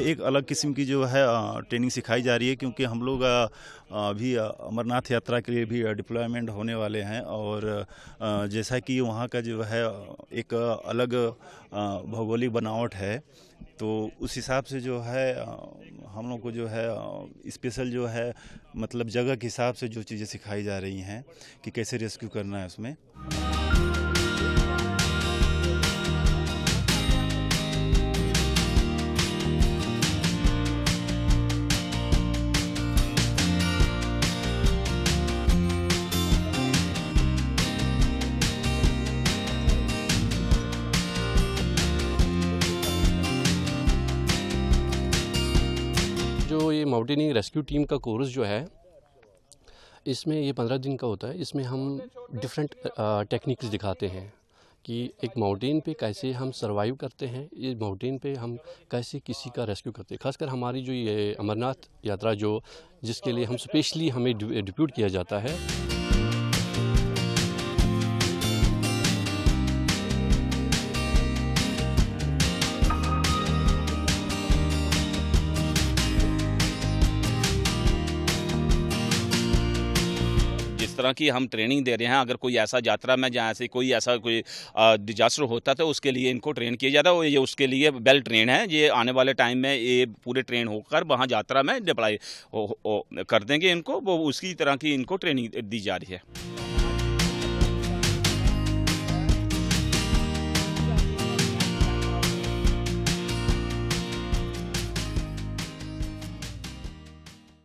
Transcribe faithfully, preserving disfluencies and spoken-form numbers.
एक अलग किस्म की जो है ट्रेनिंग सिखाई जा रही है, क्योंकि हम लोग अभी अमरनाथ यात्रा के लिए भी डिप्लॉयमेंट होने वाले हैं। और जैसा कि वहाँ का जो है एक अलग भौगोलिक बनावट है, तो उस हिसाब से जो है हम लोग को जो है स्पेशल जो है मतलब जगह के हिसाब से जो चीज़ें सिखाई जा रही हैं कि कैसे रेस्क्यू करना है उसमें। जो ये माउंटेनिंग रेस्क्यू टीम का कोर्स जो है, इसमें ये पंद्रह दिन का होता है। इसमें हम डिफरेंट टेक्निक्स दिखाते हैं कि एक माउंटेन पे कैसे हम सरवाइव करते हैं, ये माउंटेन पे हम कैसे किसी का रेस्क्यू करते हैं। खासकर हमारी जो ये अमरनाथ यात्रा जो जिसके लिए हम स्पेशली हमें डिप्यूट किया जाता है। जिस तरह की हम ट्रेनिंग दे रहे हैं, अगर कोई ऐसा यात्रा में जहाँ से कोई ऐसा कोई डिजास्टर होता है तो उसके लिए इनको ट्रेन किया जाता है। और ये उसके लिए वेल ट्रेन है, ये आने वाले टाइम में ये पूरे ट्रेन होकर वहाँ यात्रा में डिप्लॉय कर देंगे इनको। वो उसकी तरह की इनको ट्रेनिंग दी जा रही है।